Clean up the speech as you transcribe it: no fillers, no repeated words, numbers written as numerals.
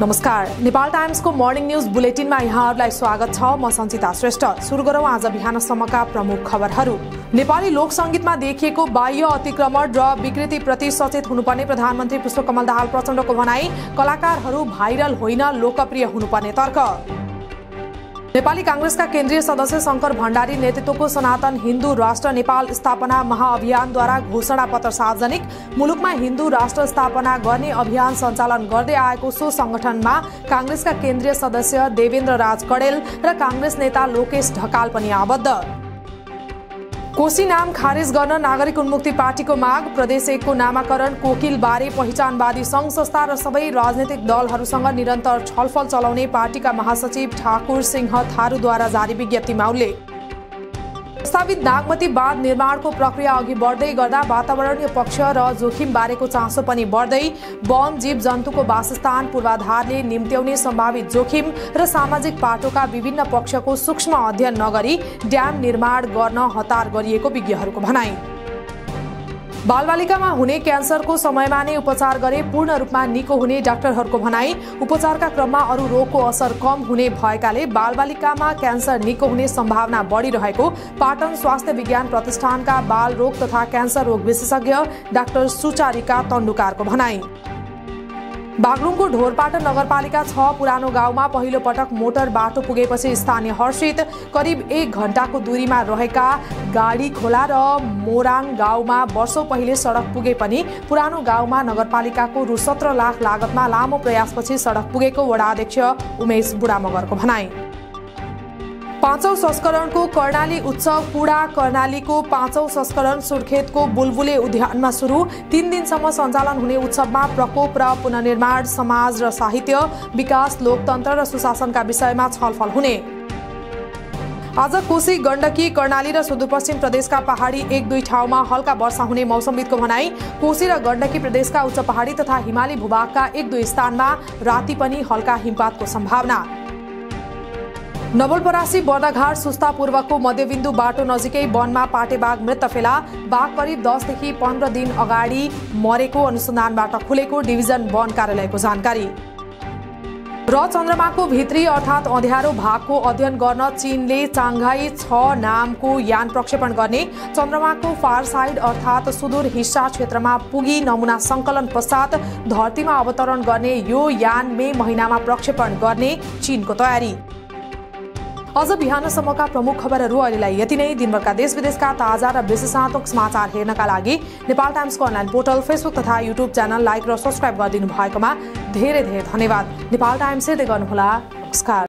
नमस्कार, नेपाल टाइम्सको morning news बुलेटिनमा यहाँहरूलाई स्वागत छ। म सञ्चिता श्रेष्ठ। सुरु गरौँ आज बिहानसम्मका प्रमुख खबरहरू। नेपाली लोक संगीतमा देखिएको बाह्य अतिक्रमण र विकृतिप्रति सचेत हुनुपर्ने प्रधानमन्त्री पुष्पकमल दाहाल प्रचण्डको भनाई। कलाकारहरू भाइरल होइन, लोकप्रिय हुनुपर्ने तर्क। नेपाली कांग्रेसका केन्द्रीय सदस्य शंकर भण्डारी नेतृत्वको सनातन हिन्दू राष्ट्र नेपाल स्थापना महाअभियानद्वारा घोषणा पत्र सार्वजनिक। मुलुकमा हिन्दू राष्ट्र स्थापना गर्ने अभियान सञ्चालन गर्दै आएको सो संगठनमा कांग्रेसका केन्द्रीय सदस्य देवेन्द्र राज कडेल र कांग्रेस नेता लोकेश ढकाल पनि आबद्ध। कोशी नाम खारेज गर्न नागरिक उन्मुक्ति पार्टीको माग। प्रदेश 1 को नामाकरण कोकिल बारे पहिचानवादी संघ संस्था र सबै राजनीतिक दलहरूसँग निरन्तर छलफल चलाउने पार्टीका महासचिव ठाकुर सिंह थारूद्वारा जारी विज्ञप्तिमा उल्लेख। प्रस्तावित नागमती बाँध निर्माणको प्रक्रिया अघि बढ्दै गर्दा वातावरणीय पक्ष र जोखिम बारेको चासो पनि बढ्दै। वन जीव जन्तुको वासस्थान पूर्वाधारले निम्त्याउने सम्भावित जोखिम र सामाजिक पाटोका विभिन्न पक्षको सूक्ष्म अध्ययन नगरी ड्याम निर्माण गर्न हतार गरिएको विज्ञहरूको भनाई। बालबालिकामा हुने क्यान्सरको समयमा नै उपचार गरे पूर्ण रूपमा निको हुने डाक्टरहरूको भनाई। उपचारका क्रममा अरू रोगको असर कम हुने भएकाले बालबालिकामा क्यान्सर निको हुने सम्भावना बढिरहेको पाटन स्वास्थ्य विज्ञान प्रतिष्ठानका बाल रोग तथा क्यान्सर रोग विशेषज्ञ डाक्टर सुचारिका तन्डुकारको भनाई। बागलुङको ढोरपाटन नगरपालिका 6 पुरानो गाउँमा पहिलो पटक मोटर बाटो पुगेपछि स्थानीय हर्षित। करिब 1 घण्टाको दूरीमा रहेका गाडी खोला र मोराङ गाउँमा वर्षौं पहिले सडक पुगे पनि पुरानो गाउँमा नगरपालिकाको रु 17 लाख लागतमा लामो प्रयासपछि सडक पुगेको वडाध्यक्ष उमेश बुढामगरको भनाई। 5औं संस्करणको कर्णाली उत्सव पूरा कर्णालीको 5औं संस्करण सुर्खेतको बुलबुले उद्यानमा सुरु। 3 दिनसम्म सञ्चालन हुने उत्सवमा प्रकोप र पुनर्निर्माण, समाज र साहित्य, विकास, लोकतन्त्र र सुशासनका विषयमा छलफल हुने। आज कोशी, गण्डकी, कर्णाली र सुदूरपश्चिम प्रदेशका पहाडी 1-2 ठाउँमा हल्का वर्षा हुने मौसमविदको भनाई। कोशी र गण्डकी प्रदेशका उच्च पहाडी तथा हिमाली भूभागका 1-2 स्थानमा राति पनि हल्का हिमपातको सम्भावना। नवलपरासी बर्दाघाट सुस्ता पूर्वको मध्यबिन्दु बाटो नजिकै वनमा पाटेबाघ मृत फेला। बाघ करिब 10 देखि 15 दिन अगाडि मरेको अनुसन्धानबाट खुलेको डिभिजन वन कार्यालयको जानकारी। र चन्द्रमाको भित्री अर्थात् अँध्यारो भागको अध्ययन गर्न चीनले चाङघाई 6 नामको यान प्रक्षेपण गर्ने। चन्द्रमाको फार साइड अर्थात् सुदूर हिस्सा क्षेत्रमा पुगी नमुना संकलन पश्चात धरतीमा अवतरण गर्ने यो यान मे महिनामा प्रक्षेपण गर्ने चीनको तयारी। अझ बिहानसम्मका प्रमुख खबरहरू अहिलेलाई यति नै। दिनभरका देश विदेशका ताजा र विश्लेषणात्मक समाचार हेर्नका लागि नेपाल टाइम्सको अनलाइन पोर्टल, फेसबुक तथा युट्युब च्यानल लाइक र सब्स्क्राइब गरिदिनु भएकोमा धेरै धेरै धन्यवाद। नेपाल टाइम्स हेर्दै गर्नुहोला। नमस्कार।